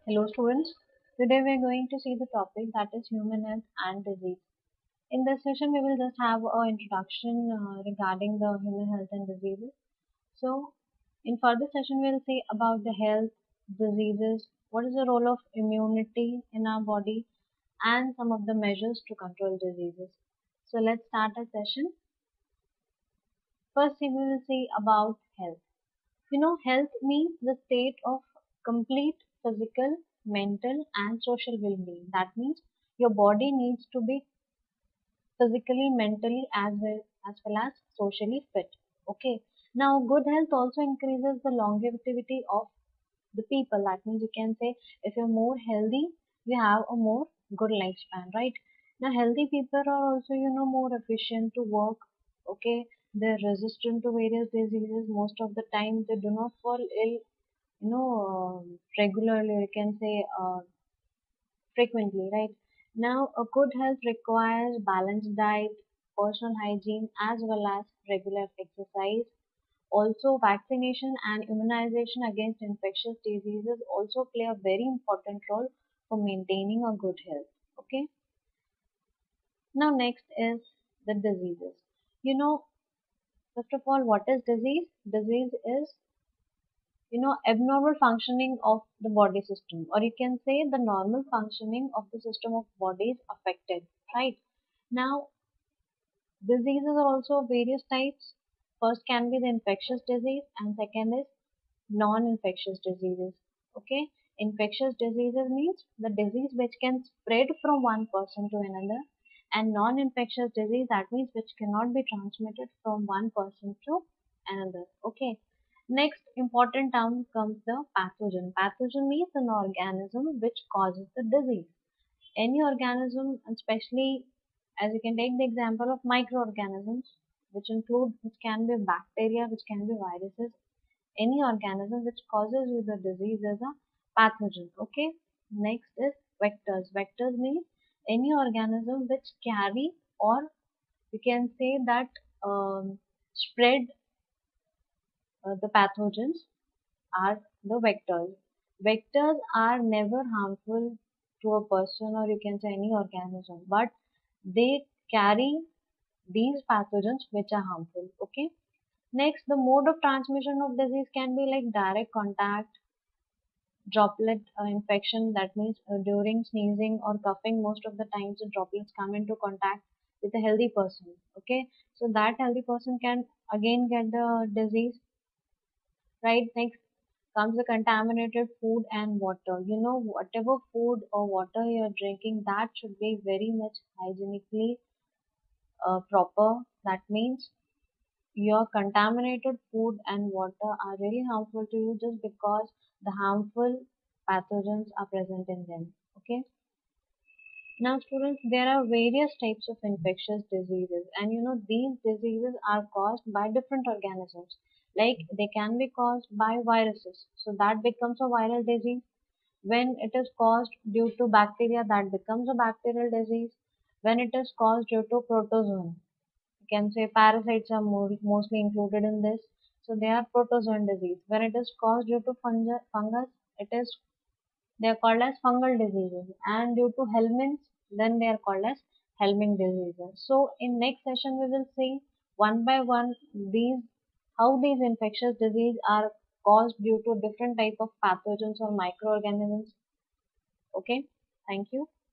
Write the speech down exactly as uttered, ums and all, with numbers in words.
Hello students, today we are going to see the topic that is human health and disease. In this session we will just have an introduction uh, regarding the human health and diseases. So in further session we will see about the health, diseases, what is the role of immunity in our body and some of the measures to control diseases. So let's start our session. First we will see about health. You know, health means the state of complete physical, mental, and social well being. That means your body needs to be physically, mentally, as well as, well as socially fit. Okay. Now, good health also increases the longevity of the people. That means you can say if you're more healthy, you have a more good lifespan, right? Now, healthy people are also, you know, more efficient to work. Okay. They're resistant to various diseases. Most of the time, they do not fall ill you know, um regularly, you can say uh, frequently, right? Now, a good health requires balanced diet, personal hygiene, as well as regular exercise. Also, vaccination and immunization against infectious diseases also play a very important role for maintaining a good health. Okay. Now, next is the diseases. You know, first of all, what is disease? Disease is you know abnormal functioning of the body system, or you can say the normal functioning of the system of body is affected, right? Now diseases are also of various types. First can be the infectious disease and second is non-infectious diseases. Okay, infectious diseases means the disease which can spread from one person to another, and non-infectious disease, that means which cannot be transmitted from one person to another. Okay, next important term comes the pathogen. Pathogen means an organism which causes the disease. Any organism, especially as you can take the example of microorganisms, which include which can be bacteria, which can be viruses. Any organism which causes you the disease is a pathogen. Okay. Next is vectors. Vectors means any organism which carry, or you can say that um, spread uh, the pathogens are the vectors. Vectors are never harmful to a person, or you can say any organism, but they carry these pathogens which are harmful. Okay. Next, the mode of transmission of disease can be like direct contact, droplet uh, infection. That means uh, during sneezing or coughing, most of the times the droplets come into contact with a healthy person. Okay, so that healthy person can again get the disease, right? Next comes the contaminated food and water. You know, whatever food or water you're drinking, that should be very much hygienically uh, proper. That means your contaminated food and water are really harmful to you just because the harmful pathogens are present in them. Okay. Now, students, there are various types of infectious diseases, and you know, these diseases are caused by different organisms. Like they can be caused by viruses, so that becomes a viral disease. When it is caused due to bacteria, that becomes a bacterial disease. When it is caused due to protozoan, you can say parasites are more, mostly included in this. So they are protozoan disease. When it is caused due to fungi, fungus, it is they are called as fungal diseases. And due to helminths, then they are called as helminth diseases. So in next session we will see one by one these how these infectious disease are caused due to different type of pathogens or microorganisms. Okay, thank you.